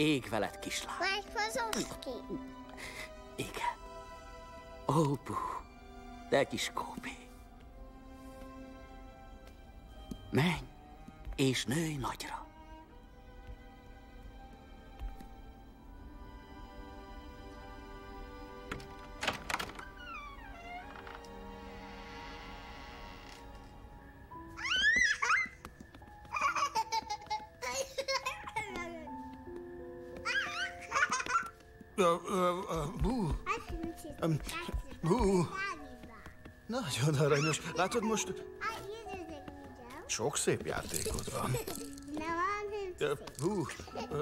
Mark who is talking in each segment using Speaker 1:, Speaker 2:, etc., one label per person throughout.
Speaker 1: Ég veled, kislány.
Speaker 2: Mike Wazowski.
Speaker 1: Igen. Ó, Bú, de kis kópé. Menj, és nőj nagyra.
Speaker 3: Bú. Bú. Nagyon aranyos. Látod most? Sok szép játékod van. Bú.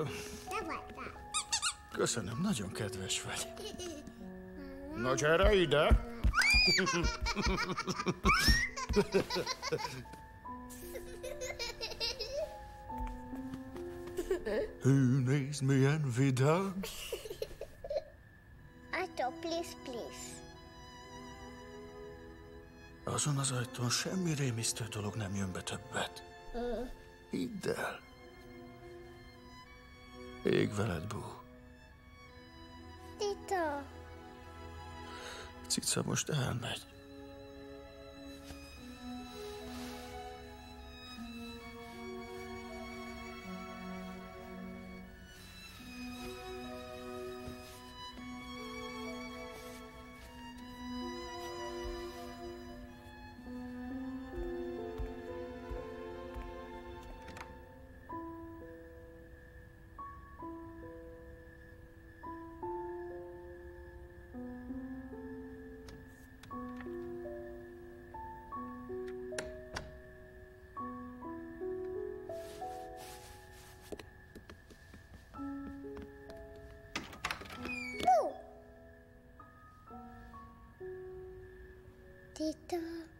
Speaker 3: Köszönöm, nagyon kedves vagy. Na gyere ide! Nézd, milyen vidám.
Speaker 2: Atya, please, please.
Speaker 3: Azon az ajtón semmi rémisztő dolog nem jön be többet. Hidd el. Ég veled, Bú.
Speaker 2: Tita.
Speaker 3: Cica most elmegy.
Speaker 2: Tita.